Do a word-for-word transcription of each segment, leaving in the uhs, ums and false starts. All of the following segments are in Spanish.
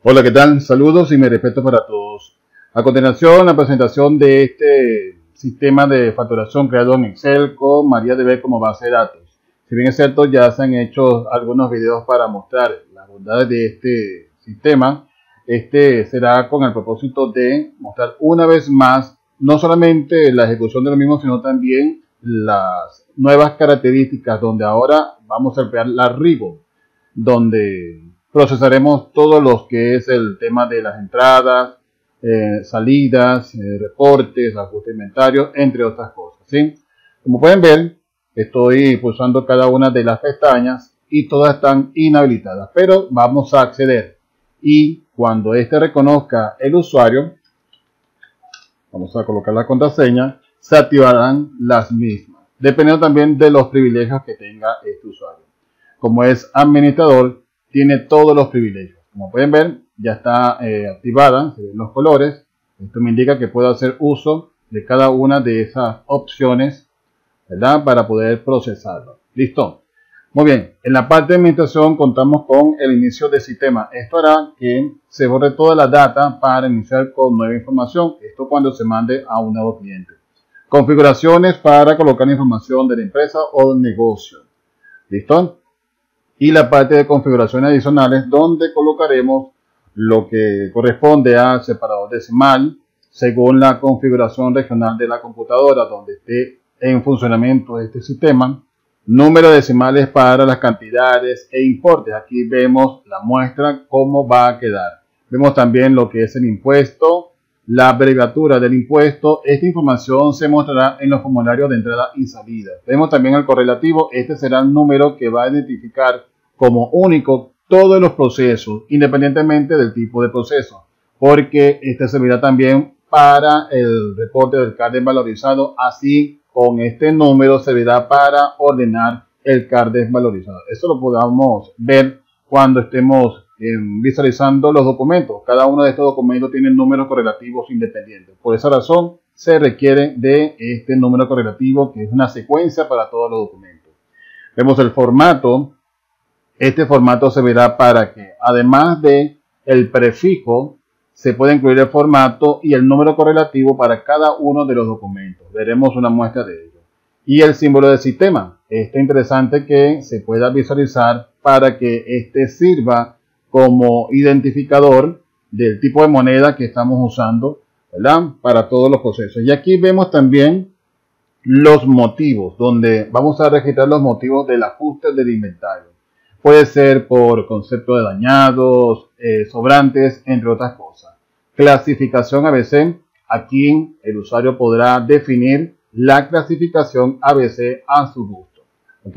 Hola, ¿qué tal? Saludos y mi respeto para todos. A continuación, la presentación de este sistema de facturación creado en Excel con MariaDB como base de datos. Si bien es cierto, ya se han hecho algunos videos para mostrar las bondades de este sistema. Este será con el propósito de mostrar una vez más, no solamente la ejecución de lo mismo, sino también las nuevas características, donde ahora vamos a emplear la Ribbon, donde procesaremos todo lo que es el tema de las entradas, eh, salidas, eh, reportes, ajuste de inventario, entre otras cosas, ¿sí? Como pueden ver, estoy pulsando cada una de las pestañas y todas están inhabilitadas, pero vamos a acceder. Y cuando este reconozca el usuario, vamos a colocar la contraseña, se activarán las mismas, dependiendo también de los privilegios que tenga este usuario. Como es administrador, tiene todos los privilegios. Como pueden ver, ya está eh, activada, se ven los colores. Esto me indica que puedo hacer uso de cada una de esas opciones, ¿verdad? Para poder procesarlo. ¿Listo? Muy bien. En la parte de administración contamos con el inicio del sistema. Esto hará que se borre toda la data para iniciar con nueva información. Esto cuando se mande a un nuevo cliente. Configuraciones para colocar información de la empresa o del negocio. ¿Listo? Y la parte de configuraciones adicionales, donde colocaremos lo que corresponde al separador decimal según la configuración regional de la computadora donde esté en funcionamiento este sistema, número de decimales para las cantidades e importes. Aquí vemos la muestra cómo va a quedar. Vemos también lo que es el impuesto, la abreviatura del impuesto. Esta información se mostrará en los formularios de entrada y salida. Vemos también el correlativo. Este será el número que va a identificar como único todos los procesos, independientemente del tipo de proceso, porque este servirá también para el reporte del C A R desvalorizado. Así, con este número servirá para ordenar el C A R desvalorizado. Eso lo podamos ver cuando estemos Eh, visualizando los documentos. Cada uno de estos documentos tiene números correlativos independientes. Por esa razón se requiere de este número correlativo, que es una secuencia para todos los documentos. Vemos el formato. Este formato se verá para que, además de el prefijo, se puede incluir el formato y el número correlativo para cada uno de los documentos. Veremos una muestra de ello. Y el símbolo del sistema. Este interesante que se pueda visualizar para que este sirva como identificador del tipo de moneda que estamos usando, ¿verdad? Para todos los procesos. Y aquí vemos también los motivos, donde vamos a registrar los motivos del ajuste del inventario. Puede ser por concepto de dañados, eh, sobrantes, entre otras cosas. Clasificación A B C. Aquí el usuario podrá definir la clasificación A B C a su gusto. ¿Ok?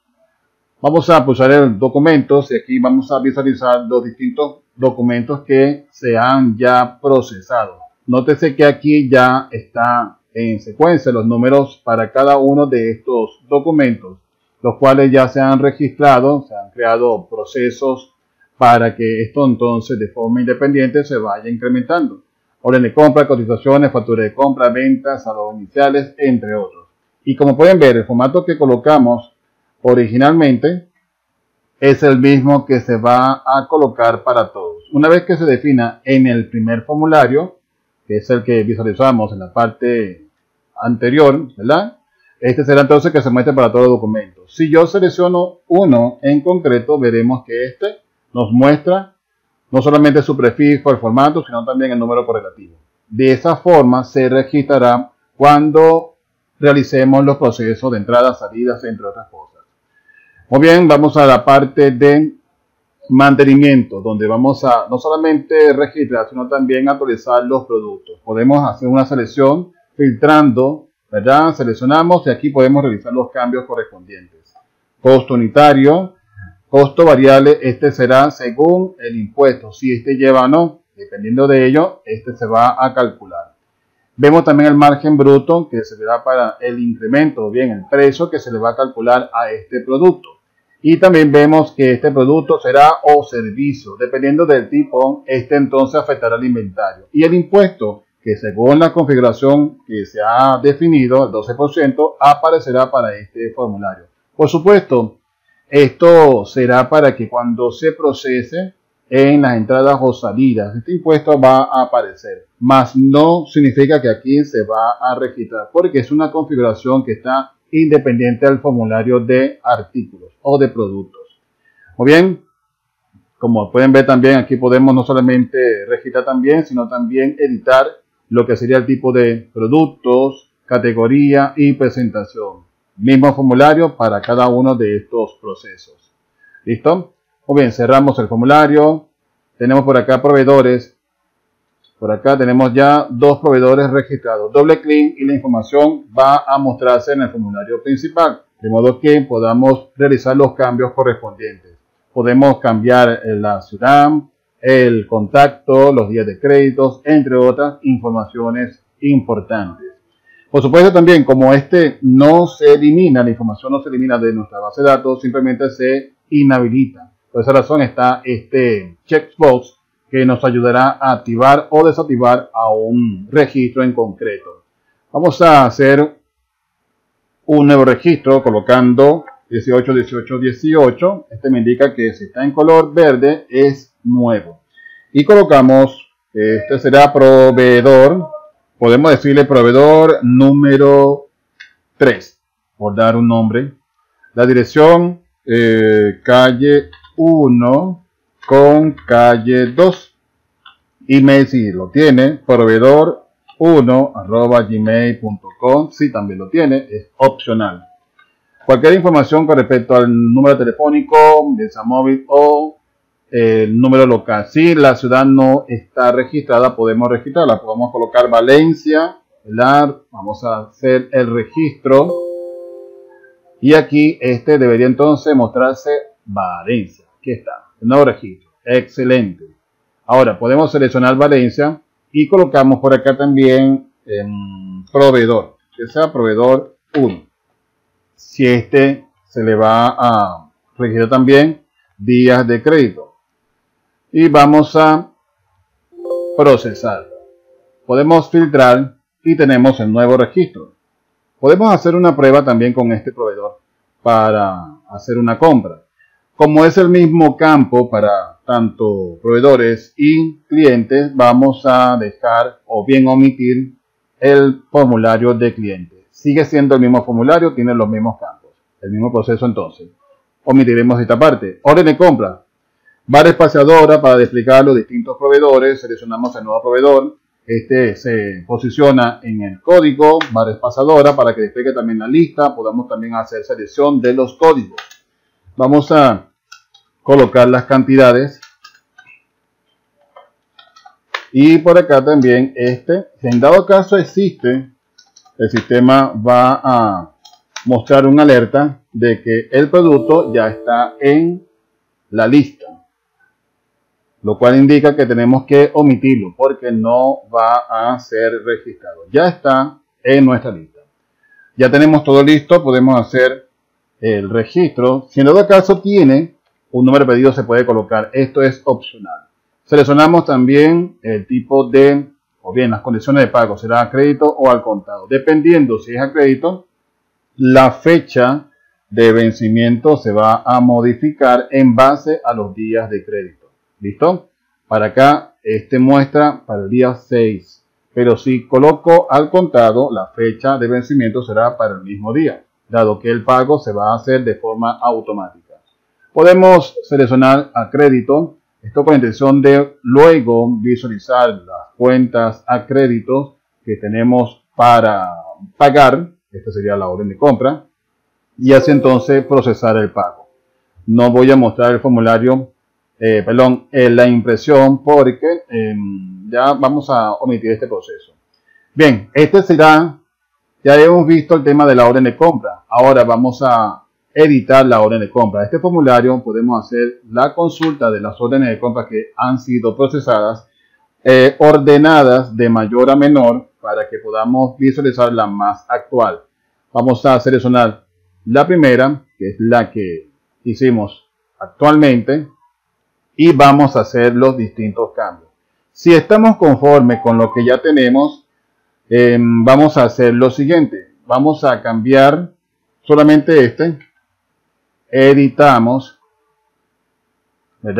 Vamos a pulsar el documentos y aquí vamos a visualizar los distintos documentos que se han ya procesado. Nótese que aquí ya está en secuencia los números para cada uno de estos documentos, los cuales ya se han registrado, se han creado procesos para que esto entonces de forma independiente se vaya incrementando. Orden de compra, cotizaciones, factura de compra, ventas, saldos iniciales, entre otros. Y como pueden ver, el formato que colocamos originalmente es el mismo que se va a colocar para todos. Una vez que se defina en el primer formulario, que es el que visualizamos en la parte anterior, ¿verdad? Este será entonces que se muestre para todos los documentos. Si yo selecciono uno en concreto, veremos que este nos muestra no solamente su prefijo, el formato, sino también el número correlativo. De esa forma se registrará cuando realicemos los procesos de entrada, salidas, entre otras cosas. Muy bien, vamos a la parte de mantenimiento, donde vamos a no solamente registrar, sino también actualizar los productos. Podemos hacer una selección filtrando, ¿verdad? Seleccionamos y aquí podemos realizar los cambios correspondientes. Costo unitario, costo variable, este será según el impuesto, si este lleva o no. Dependiendo de ello, este se va a calcular. Vemos también el margen bruto, que servirá para el incremento, o bien el precio que se le va a calcular a este producto. Y también vemos que este producto será o servicio, dependiendo del tipo, este entonces afectará al inventario. Y el impuesto, que según la configuración que se ha definido, el doce por ciento, aparecerá para este formulario. Por supuesto, esto será para que cuando se procese, en las entradas o salidas. Este impuesto va a aparecer, mas no significa que aquí se va a registrar, porque es una configuración que está independiente al formulario de artículos o de productos. Muy bien, como pueden ver también aquí podemos no solamente registrar también, sino también editar lo que sería el tipo de productos, categoría y presentación. Mismo formulario para cada uno de estos procesos. ¿Listo? Muy bien, cerramos el formulario. Tenemos por acá proveedores. Por acá tenemos ya dos proveedores registrados. Doble clic y la información va a mostrarse en el formulario principal. De modo que podamos realizar los cambios correspondientes. Podemos cambiar la ciudad, el contacto, los días de créditos, entre otras informaciones importantes. Por supuesto también, como este no se elimina, la información no se elimina de nuestra base de datos, simplemente se inhabilita. Por esa razón está este checkbox que nos ayudará a activar o desactivar a un registro en concreto. Vamos a hacer un nuevo registro colocando dieciocho, dieciocho, dieciocho. Este me indica que si está en color verde es nuevo. Y colocamos, este será proveedor. Podemos decirle proveedor número tres, por dar un nombre. La dirección, eh, calle uno con calle dos. Email si lo tiene, proveedor uno arroba gmail punto com. Si también lo tiene, es opcional. Cualquier información con respecto al número telefónico, mesa móvil o el eh, número local. Si la ciudad no está registrada, podemos registrarla. Podemos colocar Valencia, ¿verdad? Vamos a hacer el registro. Y aquí este debería entonces mostrarse Valencia. Aquí está, el nuevo registro. Excelente. Ahora podemos seleccionar Valencia y colocamos por acá también en proveedor, que sea proveedor uno. Si este se le va a registrar también días de crédito. Y vamos a procesar. Podemos filtrar y tenemos el nuevo registro. Podemos hacer una prueba también con este proveedor para hacer una compra. Como es el mismo campo para tanto proveedores y clientes, vamos a dejar o bien omitir el formulario de cliente. Sigue siendo el mismo formulario, tiene los mismos campos. El mismo proceso entonces. Omitiremos esta parte. Orden de compra. Barra espaciadora para explicar los distintos proveedores. Seleccionamos el nuevo proveedor. Este se posiciona en el código. Barra espaciadora para que despliegue también la lista. Podamos también hacer selección de los códigos. Vamos a colocar las cantidades. Y por acá también este. Si en dado caso existe, el sistema va a mostrar una alerta de que el producto ya está en la lista. Lo cual indica que tenemos que omitirlo porque no va a ser registrado. Ya está en nuestra lista. Ya tenemos todo listo. Podemos hacer el registro. Si en dado caso tiene un número de pedido, se puede colocar. Esto es opcional. Seleccionamos también el tipo de, o bien las condiciones de pago. Será a crédito o al contado. Dependiendo si es a crédito, la fecha de vencimiento se va a modificar en base a los días de crédito. ¿Listo? Para acá, este muestra para el día seis. Pero si coloco al contado, la fecha de vencimiento será para el mismo día, dado que el pago se va a hacer de forma automática. Podemos seleccionar a crédito. Esto con la intención de luego visualizar las cuentas a crédito que tenemos para pagar. Esta sería la orden de compra. Y así entonces procesar el pago. No voy a mostrar el formulario. Eh, perdón, eh, la impresión porque eh, ya vamos a omitir este proceso. Bien, este será, ya hemos visto el tema de la orden de compra. Ahora vamos a editar la orden de compra. Este formulario podemos hacer la consulta de las órdenes de compra que han sido procesadas, eh, ordenadas de mayor a menor para que podamos visualizar la más actual. Vamos a seleccionar la primera, que es la que hicimos actualmente. Y vamos a hacer los distintos cambios. Si estamos conformes con lo que ya tenemos, eh, vamos a hacer lo siguiente. Vamos a cambiar solamente este. Editamos, ¿verdad?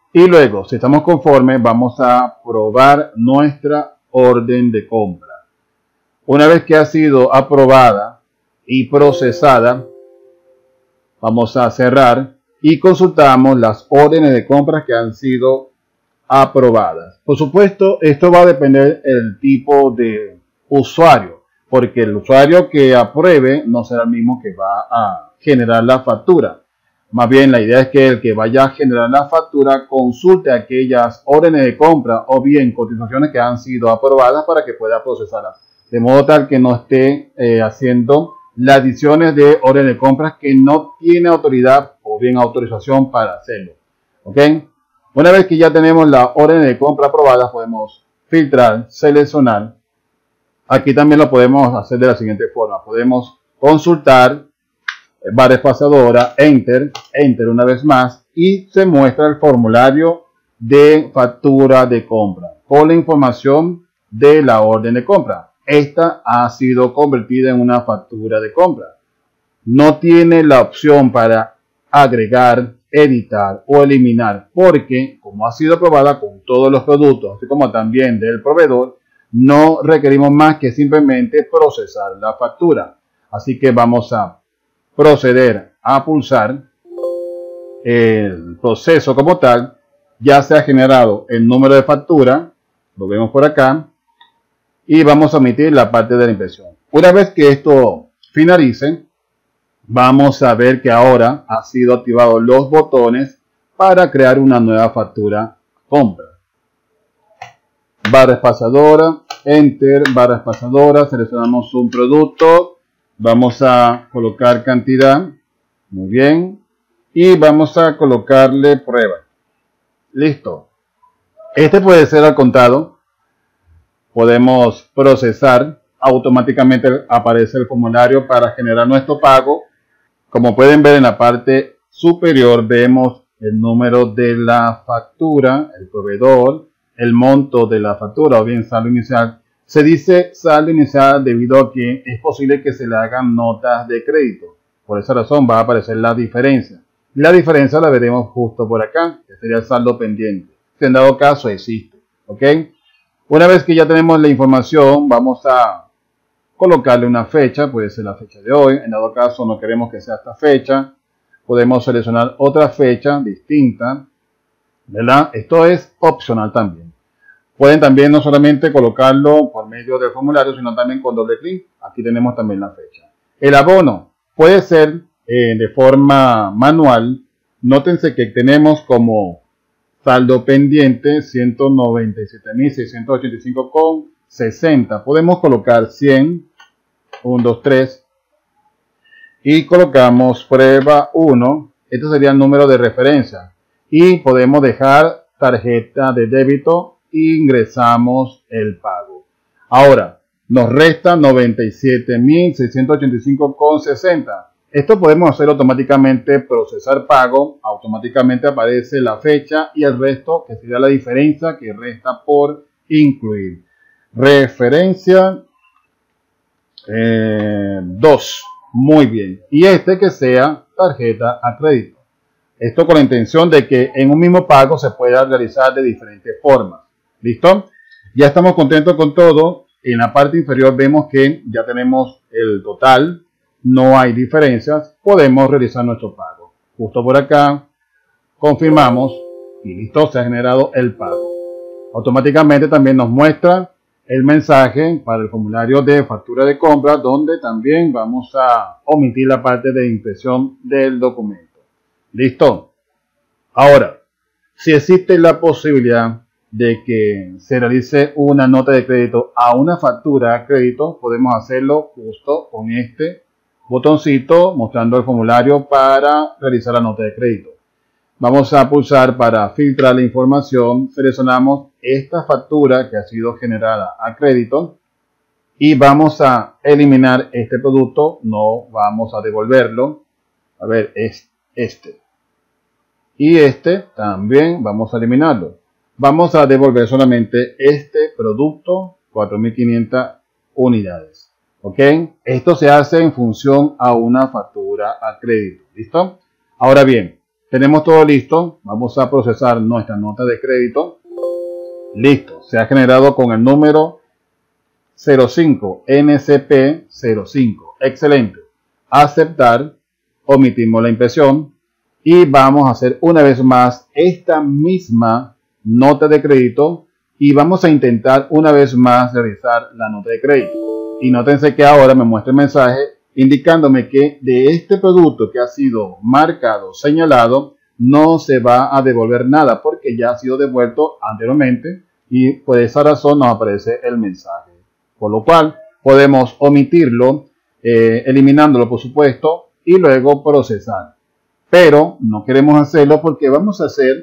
Y luego, si estamos conformes, vamos a probar nuestra orden de compra. Una vez que ha sido aprobada y procesada, vamos a cerrar y consultamos las órdenes de compra que han sido aprobadas. Por supuesto, esto va a depender del tipo de usuario, porque el usuario que apruebe no será el mismo que va a generar la factura. Más bien, la idea es que el que vaya a generar la factura consulte aquellas órdenes de compra o bien cotizaciones que han sido aprobadas para que pueda procesarlas. De modo tal que no esté eh, haciendo las adiciones de órdenes de compras que no tiene autoridad o bien autorización para hacerlo. ¿Ok? Una vez que ya tenemos la orden de compra aprobada, podemos filtrar, seleccionar. Aquí también lo podemos hacer de la siguiente forma. Podemos consultar, barra espaciadora, enter, enter una vez más y se muestra el formulario de factura de compra con la información de la orden de compra. Esta ha sido convertida en una factura de compra. No tiene la opción para agregar, editar o eliminar, porque como ha sido aprobada con todos los productos, así como también del proveedor, no requerimos más que simplemente procesar la factura. Así que vamos a proceder a pulsar el proceso como tal. Ya se ha generado el número de factura, lo vemos por acá, y vamos a omitir la parte de la impresión. Una vez que esto finalice, vamos a ver que ahora ha sido activados los botones para crear una nueva factura compra. Barra espaciadora, enter, barra espaciadora, seleccionamos un producto, vamos a colocar cantidad, muy bien, y vamos a colocarle prueba. Listo. Este puede ser al contado. Podemos procesar, automáticamente aparece el formulario para generar nuestro pago. Como pueden ver en la parte superior vemos el número de la factura, el proveedor, el monto de la factura o bien saldo inicial. Se dice saldo inicial debido a que es posible que se le hagan notas de crédito. Por esa razón va a aparecer la diferencia. Y la diferencia la veremos justo por acá, que sería el saldo pendiente. Si en dado caso existe. ¿Ok? Una vez que ya tenemos la información, vamos a colocarle una fecha, puede ser la fecha de hoy. En dado caso no queremos que sea esta fecha, podemos seleccionar otra fecha distinta, ¿verdad? Esto es opcional también. Pueden también no solamente colocarlo por medio del formulario, sino también con doble clic. Aquí tenemos también la fecha. El abono puede ser eh, de forma manual. Nótense que tenemos como saldo pendiente ciento noventa y siete mil seiscientos ochenta y cinco con sesenta. Podemos colocar cien, uno, dos, tres y colocamos prueba uno. Este sería el número de referencia y podemos dejar tarjeta de débito e ingresamos el pago. Ahora nos resta noventa y siete mil seiscientos ochenta y cinco con sesenta. Esto podemos hacer automáticamente, procesar pago, automáticamente aparece la fecha y el resto, que sería la diferencia que resta por incluir. Referencia eh, dos, muy bien. Y este que sea tarjeta a crédito. Esto con la intención de que en un mismo pago se pueda realizar de diferentes formas. ¿Listo? Ya estamos contentos con todo. En la parte inferior vemos que ya tenemos el total. No hay diferencias, podemos realizar nuestro pago. Justo por acá, confirmamos y listo, se ha generado el pago. Automáticamente también nos muestra el mensaje para el formulario de factura de compra, donde también vamos a omitir la parte de impresión del documento. Listo. Ahora, si existe la posibilidad de que se realice una nota de crédito a una factura a crédito, podemos hacerlo justo con este botoncito mostrando el formulario para realizar la nota de crédito. Vamos a pulsar para filtrar la información, seleccionamos esta factura que ha sido generada a crédito y vamos a eliminar este producto, no vamos a devolverlo. A ver, es este. Y este también vamos a eliminarlo. Vamos a devolver solamente este producto, cuatro mil quinientas unidades. ¿Ok? Esto se hace en función a una factura a crédito. ¿Listo? Ahora bien, tenemos todo listo. Vamos a procesar nuestra nota de crédito. Listo, se ha generado con el número cero cinco N C P cero cinco. Excelente. Aceptar. Omitimos la impresión y vamos a hacer una vez más esta misma nota de crédito y vamos a intentar una vez más realizar la nota de crédito. Y nótense que ahora me muestra el mensaje indicándome que de este producto que ha sido marcado, señalado, no se va a devolver nada porque ya ha sido devuelto anteriormente y por esa razón nos aparece el mensaje. Por lo cual podemos omitirlo, eh, eliminándolo por supuesto, y luego procesar. Pero no queremos hacerlo porque vamos a hacer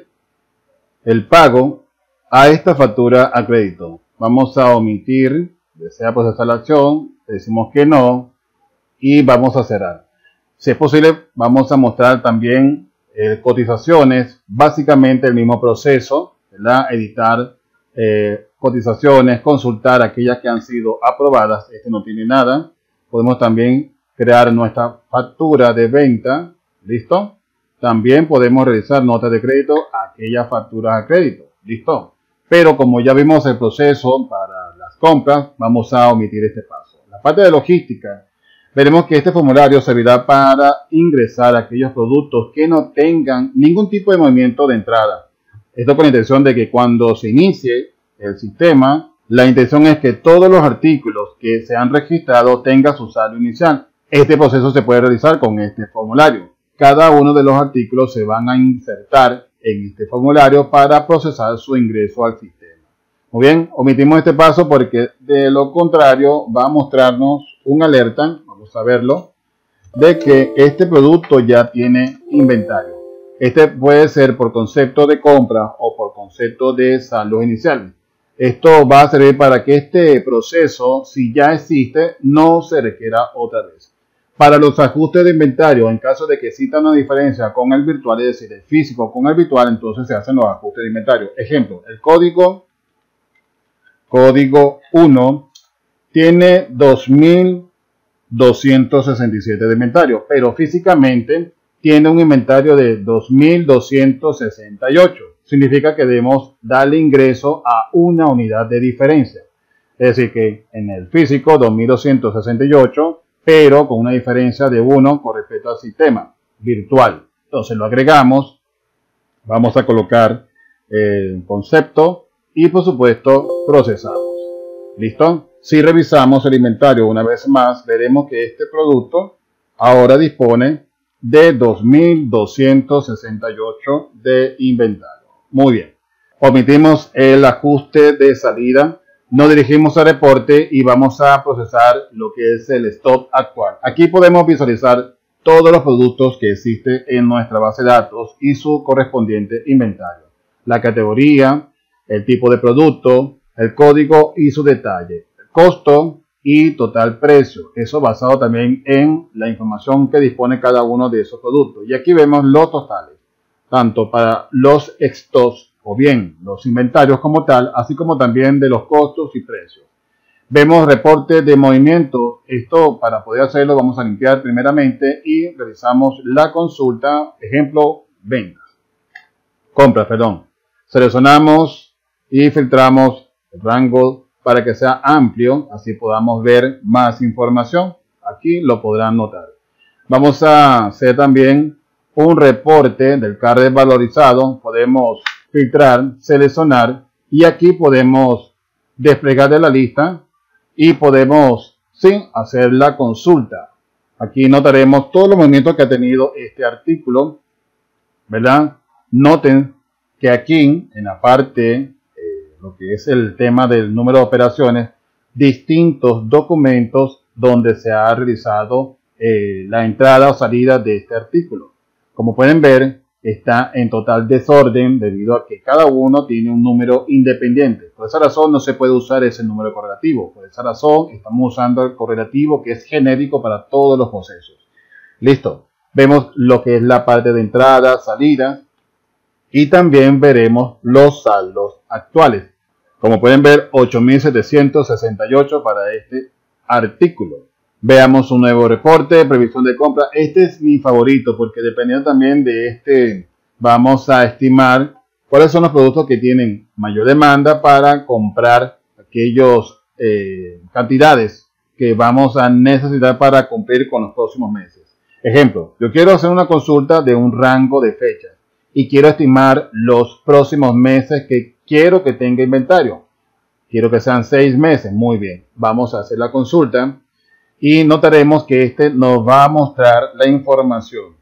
el pago a esta factura a crédito. Vamos a omitir, desea procesar la acción, decimos que no y vamos a cerrar. Si es posible, vamos a mostrar también eh, cotizaciones, básicamente el mismo proceso, ¿verdad? Editar eh, cotizaciones, consultar aquellas que han sido aprobadas. Este no tiene nada. Podemos también crear nuestra factura de venta, ¿listo? También podemos realizar notas de crédito a aquellas facturas a crédito, ¿listo? Pero como ya vimos el proceso para las compras, vamos a omitir este paso. La parte de logística, veremos que este formulario servirá para ingresar aquellos productos que no tengan ningún tipo de movimiento de entrada. Esto con la intención de que cuando se inicie el sistema, la intención es que todos los artículos que se han registrado tengan su saldo inicial. Este proceso se puede realizar con este formulario. Cada uno de los artículos se van a insertar en este formulario para procesar su ingreso al sistema. Muy bien, omitimos este paso porque de lo contrario va a mostrarnos un alerta, vamos a verlo, de que este producto ya tiene inventario. Este puede ser por concepto de compra o por concepto de saldo inicial. Esto va a servir para que este proceso, si ya existe, no se requiera otra vez. Para los ajustes de inventario, en caso de que exista una diferencia con el virtual, es decir, el físico con el virtual, entonces se hacen los ajustes de inventario. Ejemplo, el código, código uno tiene dos mil doscientos sesenta y siete de inventario, pero físicamente tiene un inventario de dos mil doscientos sesenta y ocho. Significa que debemos darle ingreso a una unidad de diferencia. Es decir, que en el físico dos mil doscientos sesenta y ocho, pero con una diferencia de uno con respecto al sistema virtual. Entonces lo agregamos, vamos a colocar el concepto y por supuesto procesamos. ¿Listo? Si revisamos el inventario una vez más, veremos que este producto ahora dispone de dos mil doscientos sesenta y ocho de inventario. Muy bien. Omitimos el ajuste de salida. Nos dirigimos al reporte y vamos a procesar lo que es el stock actual. Aquí podemos visualizar todos los productos que existen en nuestra base de datos y su correspondiente inventario. La categoría, el tipo de producto, el código y su detalle, el costo y total precio. Eso basado también en la información que dispone cada uno de esos productos. Y aquí vemos los totales, tanto para los stocks o bien los inventarios como tal, así como también de los costos y precios. Vemos reporte de movimiento. Esto, para poder hacerlo, vamos a limpiar primeramente y realizamos la consulta, ejemplo, ventas. Compras, perdón. Seleccionamos y filtramos el rango para que sea amplio, así podamos ver más información. Aquí lo podrán notar. Vamos a hacer también un reporte del carnet valorizado. Podemos filtrar, seleccionar y aquí podemos desplegar de la lista y podemos sí, hacer la consulta. Aquí notaremos todos los movimientos que ha tenido este artículo, ¿verdad? Noten que aquí en la parte, eh, lo que es el tema del número de operaciones, distintos documentos donde se ha realizado eh, la entrada o salida de este artículo. Como pueden ver, está en total desorden debido a que cada uno tiene un número independiente. Por esa razón no se puede usar ese número correlativo. Por esa razón estamos usando el correlativo que es genérico para todos los procesos. Listo. Vemos lo que es la parte de entrada, salida y también veremos los saldos actuales. Como pueden ver, ocho mil setecientos sesenta y ocho para este artículo. Veamos un nuevo reporte, previsión de compra. Este es mi favorito porque dependiendo también de este vamos a estimar cuáles son los productos que tienen mayor demanda para comprar aquellas eh, cantidades que vamos a necesitar para cumplir con los próximos meses. Ejemplo, yo quiero hacer una consulta de un rango de fechas y quiero estimar los próximos meses que quiero que tenga inventario. Quiero que sean seis meses. Muy bien, vamos a hacer la consulta y notaremos que este nos va a mostrar la información.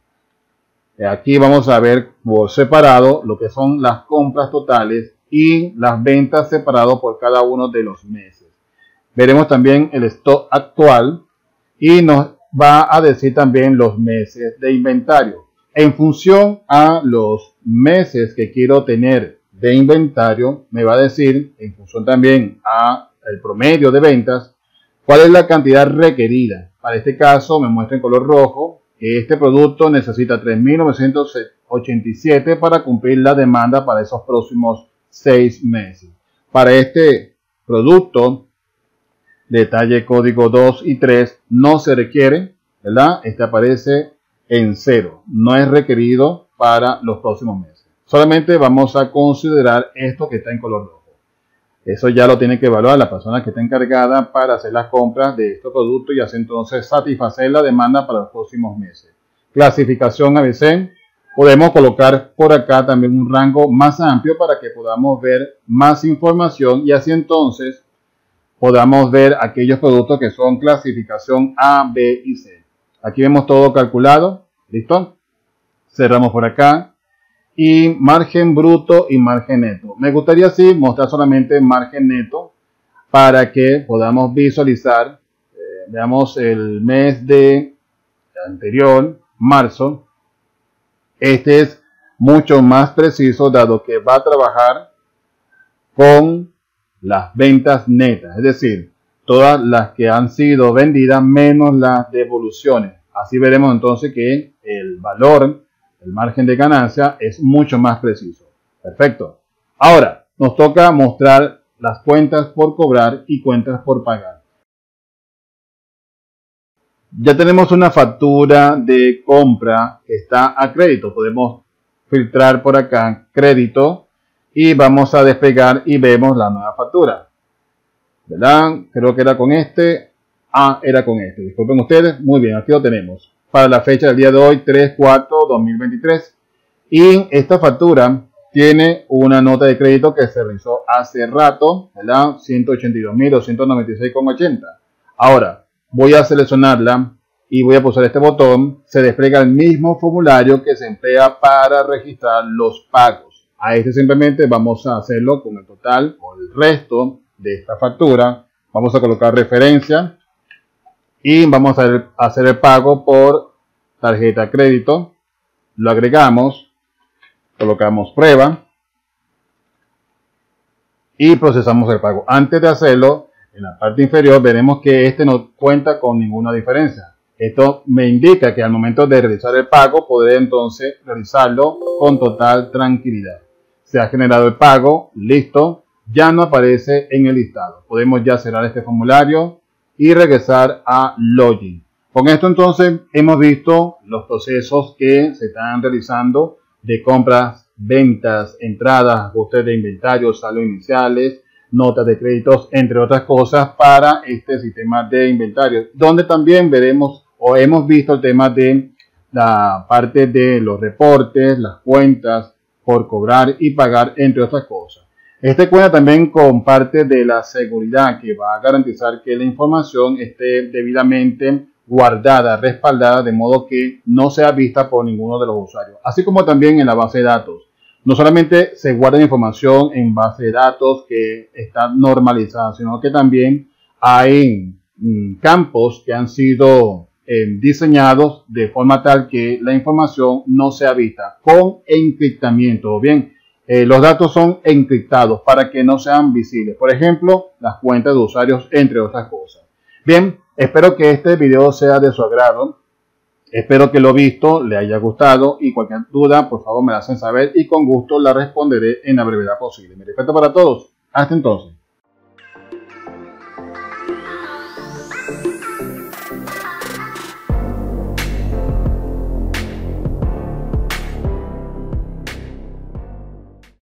Aquí vamos a ver por separado lo que son las compras totales y las ventas separado por cada uno de los meses. Veremos también el stock actual y nos va a decir también los meses de inventario. En función a los meses que quiero tener de inventario, me va a decir, en función también a el promedio de ventas, cuál es la cantidad requerida. Para este caso me muestra en color rojo que este producto necesita tres mil novecientos ochenta y siete para cumplir la demanda para esos próximos seis meses. Para este producto de talla código dos y tres no se requiere, ¿verdad? Este aparece en cero, no es requerido para los próximos meses. Solamente vamos a considerar esto que está en color rojo. Eso ya lo tiene que evaluar la persona que está encargada para hacer las compras de estos productos y así entonces satisfacer la demanda para los próximos meses. Clasificación A B C. Podemos colocar por acá también un rango más amplio para que podamos ver más información y así entonces podamos ver aquellos productos que son clasificación A, B y C. Aquí vemos todo calculado. ¿Listo? Cerramos por acá. Y margen bruto y margen neto. Me gustaría así mostrar solamente margen neto para que podamos visualizar, eh, veamos el mes de anterior, marzo. Este es mucho más preciso dado que va a trabajar con las ventas netas, es decir, todas las que han sido vendidas menos las devoluciones. Así veremos entonces que el valor, el margen de ganancia es mucho más preciso. Perfecto. Ahora nos toca mostrar las cuentas por cobrar y cuentas por pagar. Ya tenemos una factura de compra que está a crédito. Podemos filtrar por acá crédito y vamos a despegar y vemos la nueva factura. ¿Verdad? Creo que era con este. Ah, era con este. Disculpen ustedes. Muy bien, aquí lo tenemos. Para la fecha del día de hoy, tres cuatro dos mil veintitrés. Y esta factura tiene una nota de crédito que se realizó hace rato, ¿verdad? ciento ochenta y dos mil doscientos noventa y seis con ochenta. Ahora, voy a seleccionarla y voy a pulsar este botón. Se despliega el mismo formulario que se emplea para registrar los pagos. A este simplemente vamos a hacerlo con el total o el resto de esta factura. Vamos a colocar referencia y vamos a hacer el pago por tarjeta crédito. Lo agregamos, colocamos prueba y procesamos el pago. Antes de hacerlo, en la parte inferior veremos que este no cuenta con ninguna diferencia. Esto me indica que al momento de realizar el pago podré entonces realizarlo con total tranquilidad. Se ha generado el pago, listo, ya no aparece en el listado. Podemos ya cerrar este formulario y regresar a Login. Con esto entonces hemos visto los procesos que se están realizando de compras, ventas, entradas, ajustes de inventario, saldos iniciales, notas de créditos, entre otras cosas para este sistema de inventario, donde también veremos o hemos visto el tema de la parte de los reportes, las cuentas por cobrar y pagar, entre otras cosas. Este cuenta también con parte de la seguridad que va a garantizar que la información esté debidamente guardada, respaldada, de modo que no sea vista por ninguno de los usuarios. Así como también en la base de datos. No solamente se guarda información en base de datos que está normalizada, sino que también hay mm, campos que han sido eh, diseñados de forma tal que la información no sea vista con encriptamiento. O bien, eh, los datos son encriptados para que no sean visibles. Por ejemplo, las cuentas de usuarios, entre otras cosas. Bien, espero que este video sea de su agrado. Espero que lo visto le haya gustado y cualquier duda, por favor, me la hacen saber y con gusto la responderé en la brevedad posible. Mi respeto para todos. Hasta entonces.